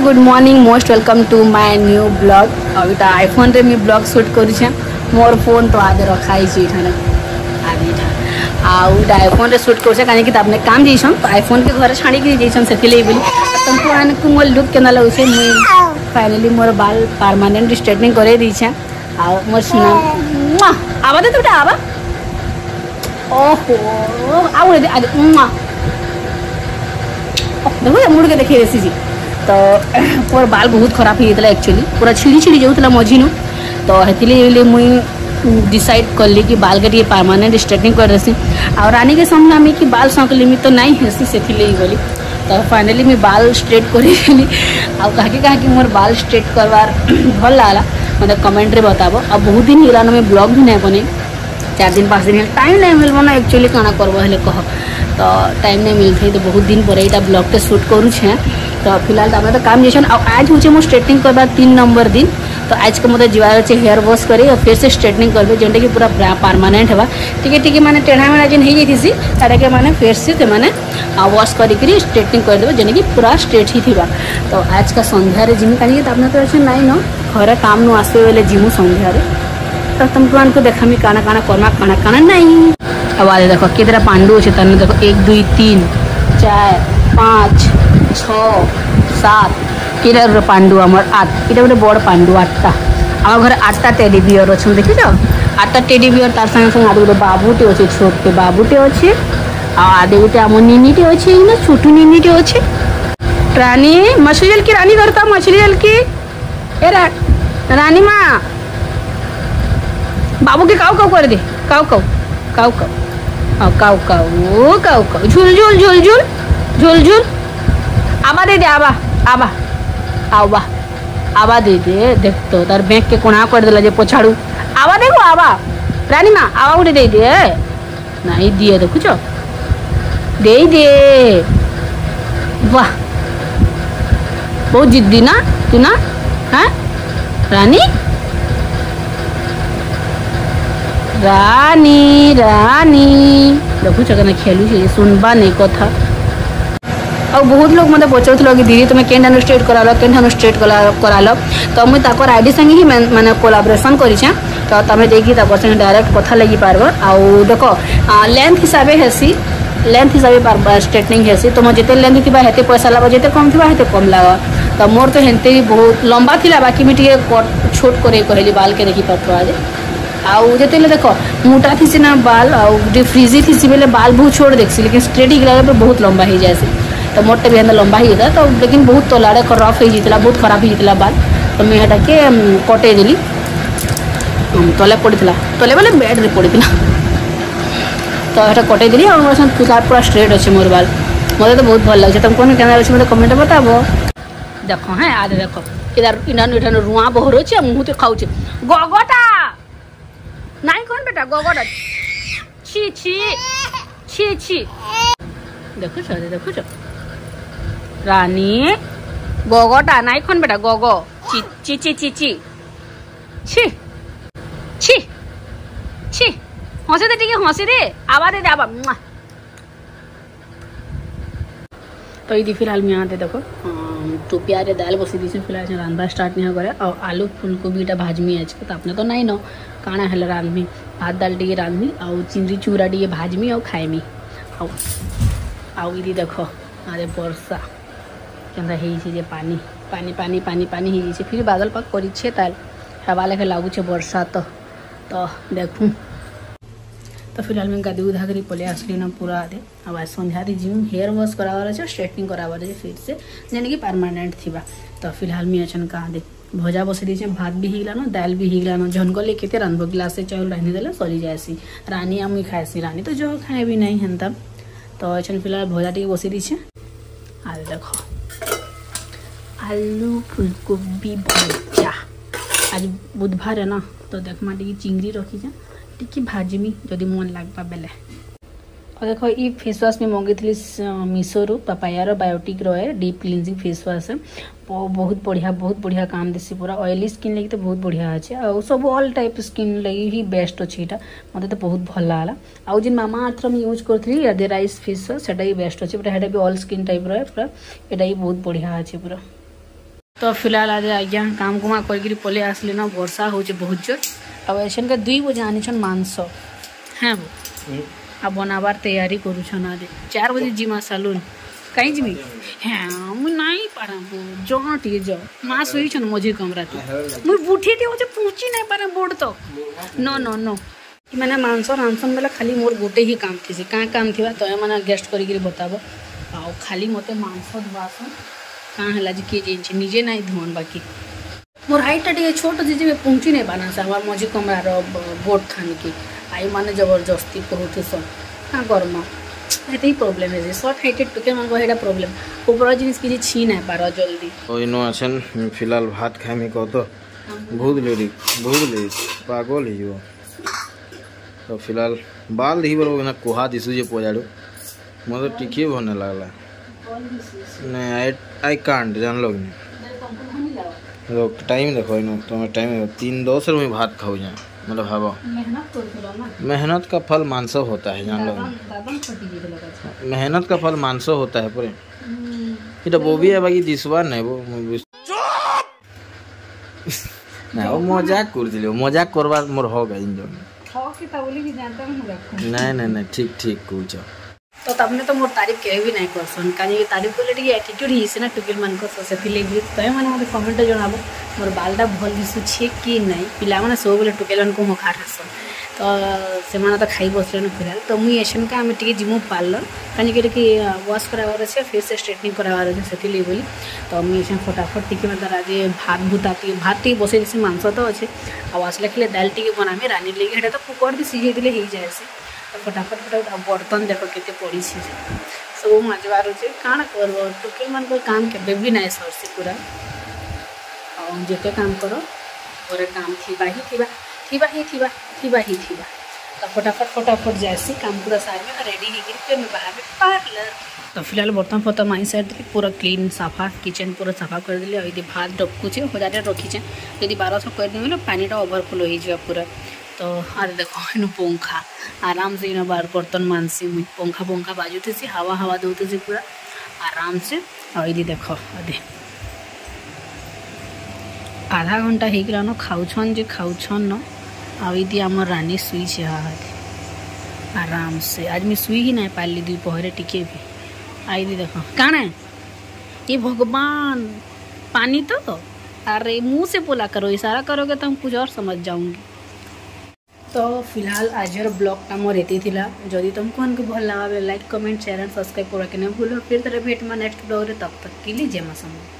Good morning most welcome to my new blog. अभी तो iPhone रे मैं ब्लॉग शूट करुचे। मोर फोन तो आदे रखाई आदे आईफोन रे शूट करुचे कहीं आपने काम जाइछन तो आईफोन के घर छाड़ी के जाइछन से बोली तुमको आने को मोर लुक केना लगुचे। मुई फाइनली मोर बाल परमानेंट स्ट्रेटनिंग करे दीछे आ मोर सुना आवा दे तुटा आवा ओहो आउ दे आ देखो मुड़ के देखिए जी तो मोर बाल बहुत खराब होता एक्चुअली पूरा छिड़ी छिड़ी जाऊला मझीनु तो हेतिले मुई डिसाइड कली कि बाल के परमानेंट स्ट्रेटनिंग कर रही और रानी के सामने आम कि बाल संकली में तो नहीं हेसी से गली तो फाइनली मैं बाल स्ट्रेट करी कहा मोर बाल स्ट्रेट करवार भल लगा मतलब कमेंट रे बताबो। अब बहुत दिन हिला मैं ब्लॉग भी नहीं बने 4 दिन 5 दिन टाइम नहीं मिलबो ना एक्चुअली काना करबो हेले कह तो टाइम नहीं मिलते तो बहुत दिन पर यहाँ ब्लॉग टे शूट करुचे तो फिलहाल तो तो काम जाइए आज हूँ मो स्ट्रेटनिंग करवा 3 नंबर दिन तो आज के मतलब जीवार अच्छे हेयर वॉश करी और फिर से स्ट्रेटनिंग करबे जेनटा कि पूरा परमानेंट है टिके माने टेढ़ा मेढ़ा जेन हो जाती ताके माने फिर से माने वॉश करी स्ट्रेटनिंग करदेवे जेने कि पूरा स्ट्रेट ही थिबा। तो आज का संध्यारे जिमी कहीं तो आपने तो अच्छे नाई न घर काम नु आसबे बेले जिमु संध्यारे तो तुमको देखामी काना काना करमा काना काना नहीं। अब आज देखो कितना पांडु अच्छे तने देखो 1 2 3 4 5 6 7 किरा पांडु आमर 8 इटा गोटे बड़ पांडु 8टा आम घर 8टा टेडी बियर अच्छे देखिछ 8टा टेडी बियर तार संगे संगे आदि गोटे बाबूटे अच्छे छोटे बाबूटे अच्छे आदि गोटे आम निनीटे अच्छे ना छोटू निनीटे अच्छे। रानी मछली जल की रानी करता मछली जल की ए रानी माँ बाबू के काऊ काऊ कर दे काऊ काऊ काऊ काऊ काऊ काऊ काऊ काऊ झूल झूल झूल झूल झूल झूल आबा दे दे आबा आबा आबा आबा दे दे देख तो तार बैंक के कोना कर देला जे पछाड़ू आबा देखो आबा रानी माँ आबा उठे दे दे नहीं दिए देखुच दे दे वाह बहुत जिद्दी ना तू ना हाँ रानी रानी रानी देखु चकना खेलु छे सुनबा नहीं कथा। और बहुत लोग मतलब पचार कि दीदी तुम्हें केन स्ट्रेट कराल केन स्ट्रेट कराल तो मुझे ताकर आईडी संगे ही मैंने कोलाब्रेसन करिछे तो तुम देखिए संगे डायरेक्ट कथा लगी पार्ब आउ देख लेंथ हिसाब हेसी लेंथ हिसाब स्ट्रेटनिंग हेसी तुम जिते लेंथ थी हेते पैसा लगा जिते कम थी हेते कम लगा तो मोर तो हेनते ही बहुत लंबा थिला बाकी मुझे छोट करे कहली बाल के देखी पार्थ आज आउ जिते देख मोटा थी ना बाल आउ फ्रीजी थी बेले बाल बहुत छोट देखसी लेकिन स्ट्रेट ही लगे बहुत लंबा हो जाए तो मोटे भी लंबा ही था तो लेकिन बहुत तलाड़े रफ हो जाता बहुत खराब हो जाता बाल तो मुझे के कटे देली तले पड़ा तले बोले बेड रे पड़ा तो ये कटे देली और पूरा स्ट्रेट अच्छे मोर बाल मतलब तो बहुत भल लगे तुमको क्या अच्छे मतलब कमेंट बताबो। देखो हाँ आज देखो इधर इधर रुआ बहर अच्छे मुँह तो खाऊ गगटा नहीं कौन बेटा गगटा छी छी छी छी देखो रानी गगटा नहीं कौन बेटा गग ची ची ची ची ची छी छी छी हंसी दे टिके हंसी दे आवा दे आवा तो ये फिलहाल मैं आते देखो टोपिया रे दाल बसी दी फिलहाल रांधा स्टार्ट नहीं करे और आलू फूलकोबी भाजमी आज तो आपने तो नहीं न काना है रांधमी भात दाल टे रांधमी आउ चिंगड़ी चूरा टे भाजमी और खाएमी आउ ये देख अरे वर्षा के पानी पानी पानी पानी पानी हो फिर बादल पाक कर हवा लेखे लगुचे वर्षा तो देखूँ तो फिलहाल मैं गादी उधा कर पलि आसली ना पूरा आदे अब आज संध्या जिम हेयर वॉश करावार अच्छे स्ट्रेटनिंग करावार अच्छे फिर से जेने कि परमानेंट थिबा तो फिलहाल मैं अच्छा कहाँ दे भजा बसई दीचे भात भी हिगलान दाल भी हिगलान झनकले के रांधब गिलासे चाउल रांधि देले सरी जाएसी रानी मुई खाएसी रानी तो जो खाए भी नहीं हेन्ता तो अच्छा फिलहाल भजा टे बसई दीचे आज देखो आलू फूलकोबी भजा आज बुधवार है ना तो देख मा टी चिंगड़ी रखी टी भाजमी जदि मन लगवा बेले और देखो ये फेस वाश में मंगई मीशो रू पापाया बायोटिक रहे डीप क्लींजिंग फेस वाश है बहुत बढ़िया काम देसी पूरा ऑयली स्किन लगी तो बहुत बढ़िया अच्छे और सब ऑल टाइप स्किन लगी ही बेस्ट अच्छे यहाँ मतलब तो बहुत भल लगा आउ जिन मामा अर्थ यूज करी यादे राइस फेस वाश भी बेस्ट अच्छे पूरा भी ऑल स्किन टाइप रहे पूरा यहाँ बहुत बढ़िया अच्छे पूरा। तो फिलहाल आज आज्ञा काम कुमा कर पलि आसली ना वर्षा हो बहुत जोर अब ऐसा का 2 बजे आनी मांस हाँ वो आ बनाबार तैयारी करुछन आज 4 बजे जिमा सालून कहीं जिमी हाँ मुझे नहीं पारा जो टे जो माँ शुई मझे कमरा मुझे बुठी टे मुझे पूछी नहीं पारा बोर्ड तो नो नो नो मैंने मांस रांधन बेला खाली मोर गोटे ही काम थी क्या काम थी तो मैंने गेस्ट कर बताब आ खाली मत मांस धुआसन कहाँ है किए जाइए निजे ना धुआन बाकी मोर हाइटा टे छोट जी में पहुँची नहीं पाना से हमार मझी कमरार बोर्ड खान की आई मैंने जबरदस्ती कहते सन क्या करमा एत ही प्रोब्लेम है सर्ट हाइटेड टुके मान को प्रोब्लेम ऊपर जिन किसी छी नहीं पार जल्दी इनो आछन फिलहाल भात खाइमी कह तो बहुत लेट पागल हो तो फिलहाल बाल दी बोलो ना कोहा दिशु जे पजाड़ो मतलब टिके होने लगला नहीं आई कांट जान लोग नहीं टाइम देखो इनो तो टाइम 3:10 में भात खाओ जा मतलब हवा मेहनत का फल मांसो होता है जान लोग मेहनत का फल मांसो होता है पूरे ये वो भी है बाकी दिसवा नहीं वो ना वो मजाक कर दिले मजाक करवा मोर होगा इन जो नहीं ठीक कुछ तो तबने तो मोर तारीफ के भी नहीं करसन कानी तारीफ को लेटी एटीट्यूड ही से ना टुकिल मन को से फिले भी तो माने मते कमेंट जणाबो मोर बालटा भल दिसु छे कि नहीं पिला माने सब बोले टुकेलन को मुखा रसन तो से माने तो खाई बसले न फिलहाल तो मुई एशन का हम टिके जिमु पार्लर कानी के वॉश करावर से फिर से स्ट्रेटनिंग करावर से सेटिले बोली तो मुई एशन फटाफट टिके मतलब आज भात भुताती भात टी बसे दिस मांस तो अच्छे आ आसले खिले दाल टिके बनामी रानी लेके हेटा तो कुकर दे सिझे दिले ही जाए से तो फटाफट बर्तन देख के पड़ी सब मजबार अच्छे काण कर टुकेल मान काम के भी ना सर से पूरा जिते काम कर घरे काम ही तो फटाफट जाए काम पूरा सारे रेडी हो बाहर पार्लर तो फिलहाल बर्तन फर्तन माई साइड पूरा क्लीन साफा किचन पूरा साफा कर दिले यदि भात डबकुचे हजारे रखीचे यदि 1200 कर देवे पानी ओवरफ्लो हो पूरा तो अरे देखो इन पंखा आराम से इन बार बर्तन मानसी मुझे पंखा बाजुते सी हवा दौते सी पूरा आराम से ये देखो अदे आधा घंटा हो गला न खाऊन न आदि आम रानी शुई आराम से आज मैं शुई ही नहीं पार्ली दोपहर टिके भी आई देखो काण ये भगवान पानी तो अरे मुँह से बोला करो इशारा करोगे तो हम कुछ और समझ जाऊंगी। तो फिलहाल आज ब्लॉग मोर ये जदि तुमको हमको भल लगा like comment share and subscribe करके नहीं भूलो फिर तरह भेट में नेक्स्ट ब्लॉग तब तक के लिए जय मां।